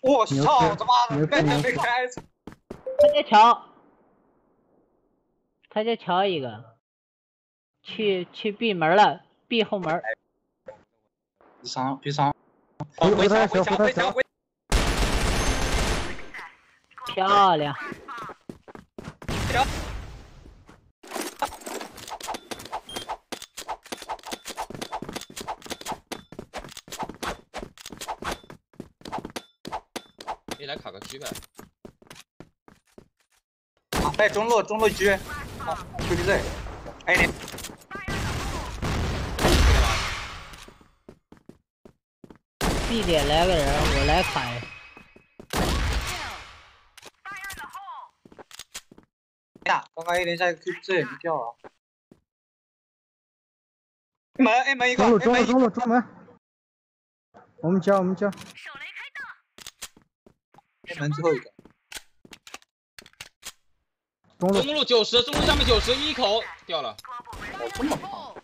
我操！他妈的，被开！ 他家桥，他家桥一个，去闭门了，闭后门。 闭上，回墙， 漂亮。 你来卡个狙呗。 在中路狙，狙这，哎你。 B 点来个人，我来砍。 呀，刚刚A在 Q 这你掉了。A 门一个。 中门。我们交。 A 门最后一个。 中路90，中路下面90，一口掉了。 哦，这么好。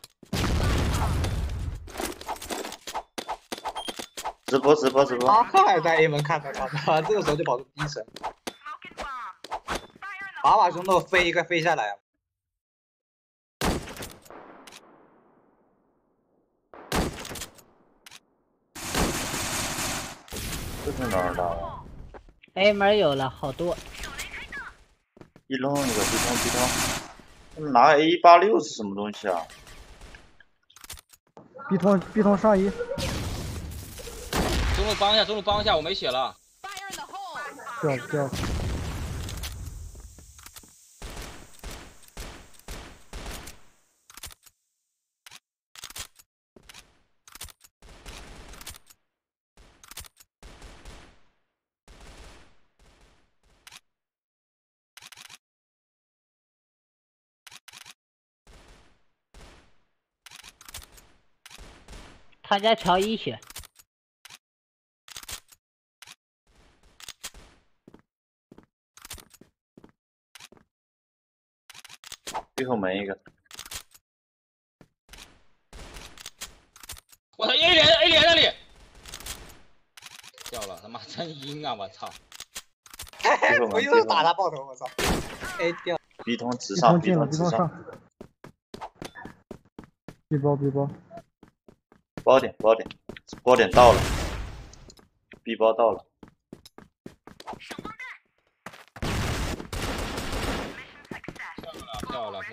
直播。 他还在 A 门看着他，这个时候就跑出 B 层，把兄弟飞一个飞下来啊！ 这是哪儿的 ？A 门有了好多。 一龙一个逼通，他们拿 A186是什么东西啊？ 逼通上一。 中路帮一下，我没血了。 掉。 他家桥一血。 最后门一个。 我操 ！A 连那里掉了，他妈真阴啊！我操！ 我又是打他爆头，我操 ！A 掉。 逼通直上。 逼通上。逼包。 包点到了。逼包到了。 漂亮。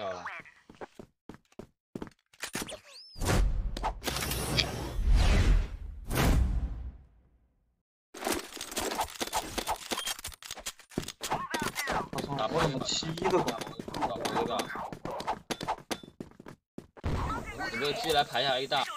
我怎么7个光？ 你这个狙来排一下 A 大。